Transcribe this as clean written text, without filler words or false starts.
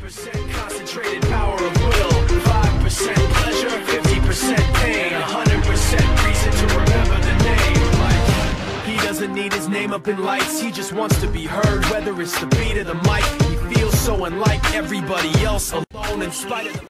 100% concentrated power of will, 5% pleasure, 50% pain, 100% reason to remember the name. Like, he doesn't need his name up in lights, he just wants to be heard, whether it's the beat of the mic. He feels so unlike everybody else, alone in spite of the